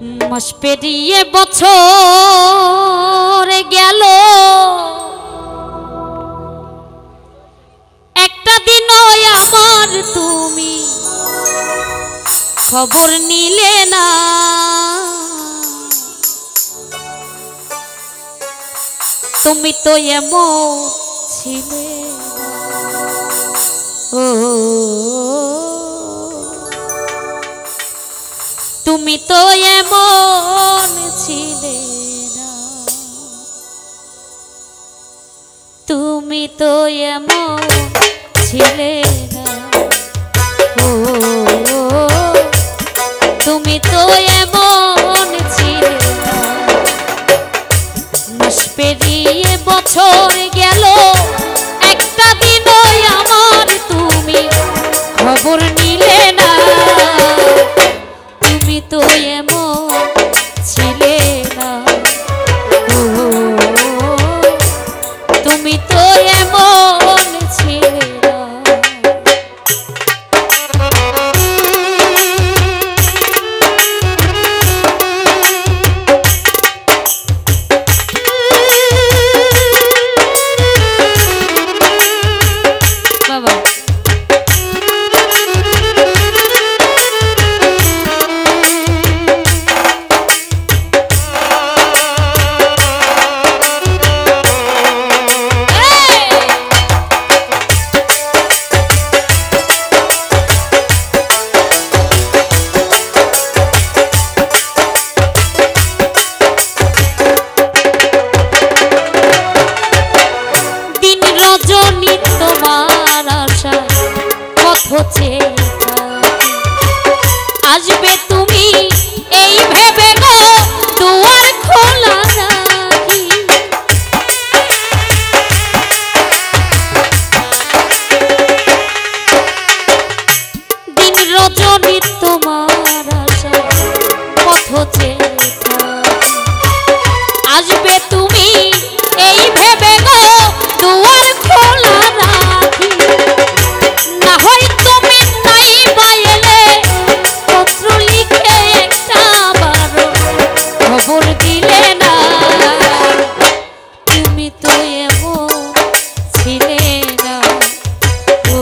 মাস পেরিয়ে বছর গেল, একটা দিন আমার তুমি খবর নিলে না। তুমি তো এমন ছিলে ও, তুমি তো এমন ছিলে না, তুমি তো এমন ছিলে না ও, তুমি তো এমন ছিলে না। মাস পেরিয়ে বছর গেল, একটা দিনও আমার তুমি খবর নিলে না। তুমি তো এমন ছিলে না ও, তুমি তো এমন ছিলে না। বাবা রজনী তোমার আশা পথ চেয়ে আসবে তুমি, এই ভেবে গো দুয়ার খোলা রাখি। দিন রজনী তোমার আশা পথ চেয়ে আসবে তুমি, এই ভেবে গো দুয়ার খোলা রাখি। না হয় তুমি নাই বাইলে পত্র লিখে একটা বারো খবর দিলে না। তুমি তো এমন ছিলে না ও,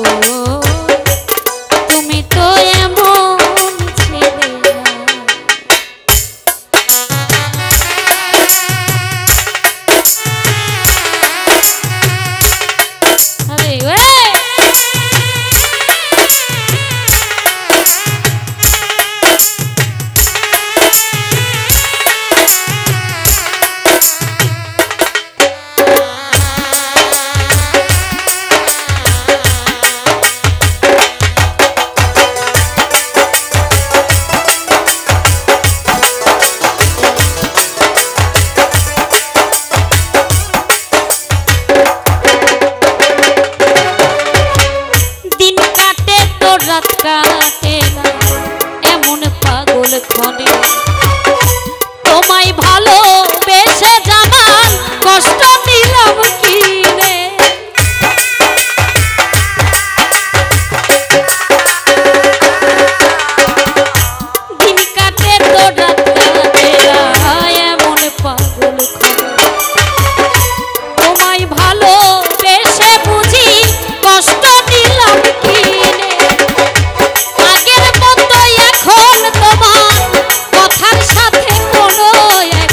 তুমি তো এমন ছিলে না। রাত কাটে না এমন পাগল ক্ষণে, তোমায় ভালোবেসে জানান কষ্ট দিলাম কি রে। দিন কাটে তো রাত কাটে না এমন পাগল ক্ষণে, তোমায় ভালোবেসে বুঝি কষ্ট দিলাম কি রে। আগের মতো এখন তোমার কথার সাথে কোনো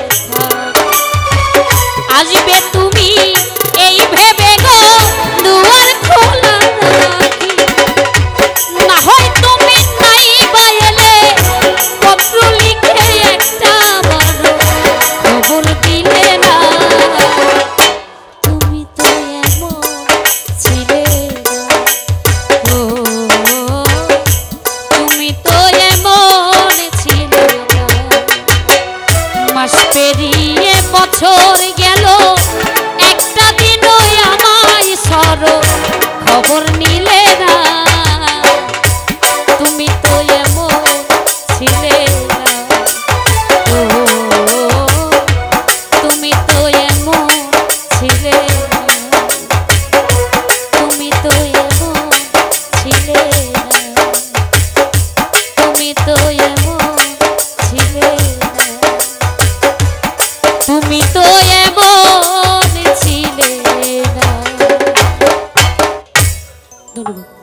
আসবে তুমি এই ভেবে গো দুয়ার খোলা রাখি, না হয় তুমি নাই বাইলে পত্র লিখে একটা বড় খবর দিলে না। তুমি তো এমন ছিলে না, ও তুমি তো এমন ছিলে না। মাস পেরিয়ে বছর গেল, একটা দিনও আমায় সরো খবর নিলে না। তুমি তো এমন ছিলে না, ও তুমি তো এমন ছিলে না, তুমি তো এমন ছিলে না, তুমি তো এমন ছিলে না, তুমি তো এমন ছিলে না। ধন্যবাদ।